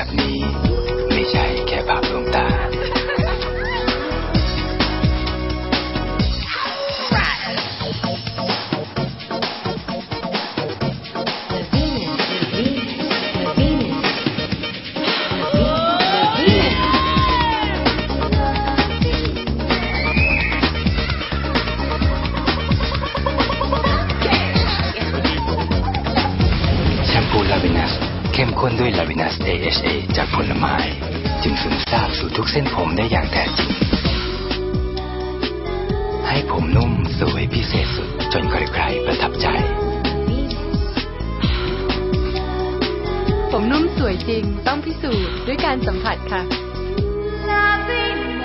นี้ไม่ใช่แค่ภาพลวงตาลาวินัสเข้มข้นด้วยลาวินัส AHA จากผลไม้จึงซึมซาบสู่ทุกเส้นผมได้อย่างแท้จริงให้ผมนุ่มสวยพิเศษสุดจนใครๆประทับใจผมนุ่มสวยจริงต้องพิสูจน์ด้วยการสัมผัสค่ะ